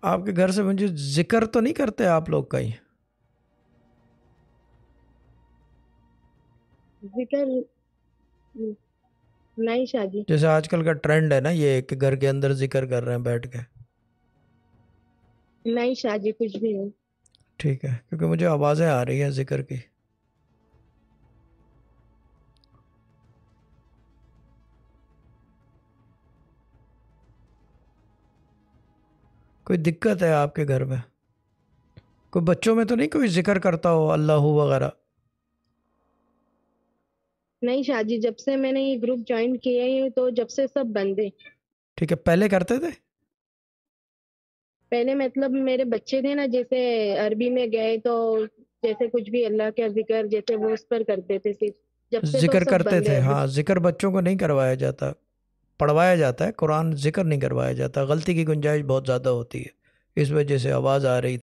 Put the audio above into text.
آپ کے گھر سے مجھے ذکر تو نہیں کرتے آپ لوگ کہیں؟ ذکر نہیں شاہ جی. جیسے آج کل کا ٹرینڈ ہے نا یہ کہ گھر کے اندر ذکر کر رہے ہیں بیٹھ کے. نہیں شاہ جی کچھ بھی نہیں. ٹھیک ہے، کیونکہ مجھے آوازیں آ رہی ہیں ذکر کی. کوئی دقت ہے آپ کے گھر میں؟ کوئی بچوں میں تو نہیں کوئی ذکر کرتا ہو اللہ وغیرہ؟ نہیں شاہ جی جب سے میں نے یہ گروپ جوائن کیا ہے تو جب سے سب بند ہے. ٹھیک ہے، پہلے کرتے تھے؟ پہلے مطلب میرے بچے تھے نا، جیسے عربی میں گئے تو جیسے کچھ بھی اللہ کا ذکر جیسے وہ اس پر کرتے تھے صرف. جب سے تو ذکر سب کرتے بند ہے تھے، ابھی. ہاں. ذکر بچوں کو نہیں کروایا جاتا، پڑھوایا جاتا ہے. قرآن ذکر نہیں کروایا جاتا. غلطی کی گنجائش بہت زیادہ ہوتی ہے، اس وجہ سے آواز آ رہی